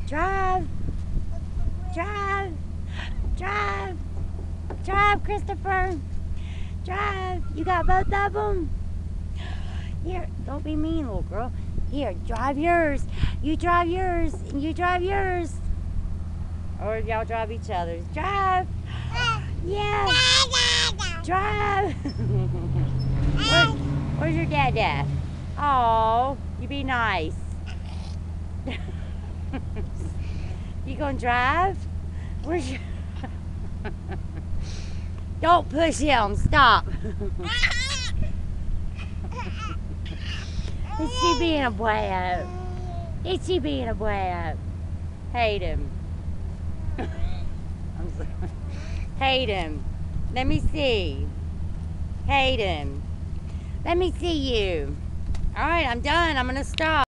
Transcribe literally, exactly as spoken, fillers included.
Drive. Drive. Drive. Drive, Christopher. Drive. You got both of them? Here, don't be mean, little girl. Here, drive yours. You drive yours, and you drive yours. Or y'all drive each other's. Drive. Yeah. Drive. Where, where's your dad at? Oh, you be nice. You gonna drive? Where's your... Don't push him. Stop. Is she being a boy? Is she being a boy? Hayden. I'm sorry. Hayden. Let me see. Hayden. Let me see you. All right, I'm done. I'm gonna stop.